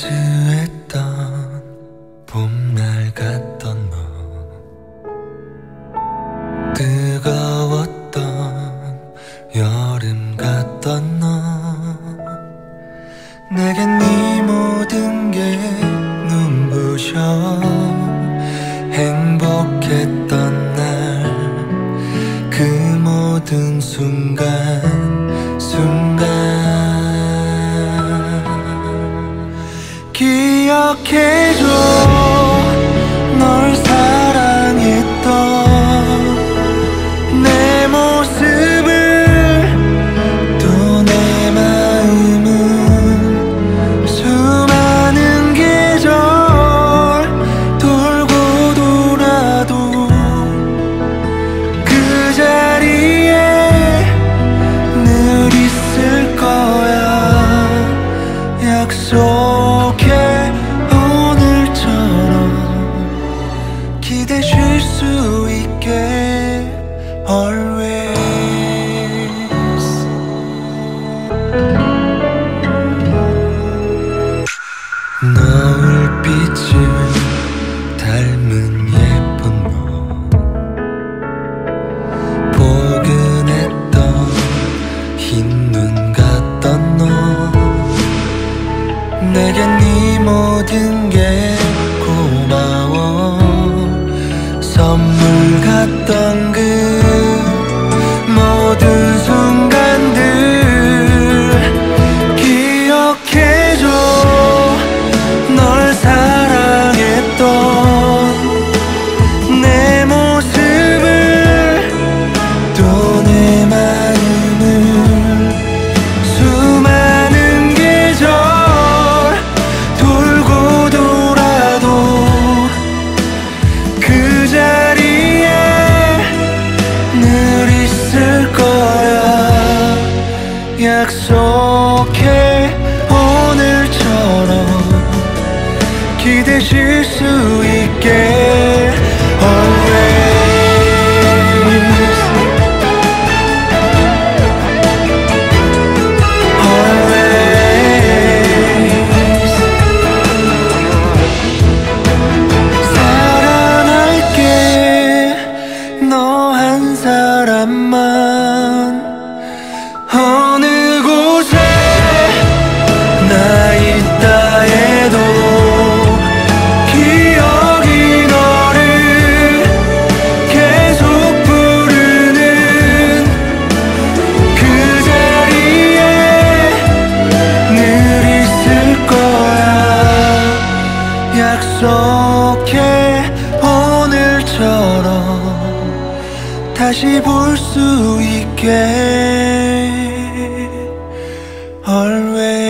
따스했던 봄날 같던 너, 뜨거웠던 여름 같던 너, 내겐 네 모든 게 눈부셔 행복했던 날, 그 모든 순간 기억해줘. 널 사랑했던 내 모습을, 또 내 마음은 수많은 계절 돌고 돌아도 그 자리에 늘 있을 거야. 약속해. 기대실 수 있게 always. 노을빛을 닮은 예쁜 너, 포근했던 흰 눈 같던 너, 내겐 네 모든 게 고마워. 선물 같던 그 모든 순간들 기억해줘. 널 사랑했던 내 모습을, 또 내 마음을 수많은 계절 돌고 돌아도 그 자리에 늘 있을 거야. 약속해. 오늘처럼 기대실 수 있게 always. 너 한 사람만 어느 곳에 나 있다 해도 기억이 너를 계속 부르는 그 자리에 늘 있을 거야. 약속해. 오늘처럼 다시 볼 수 있게 always.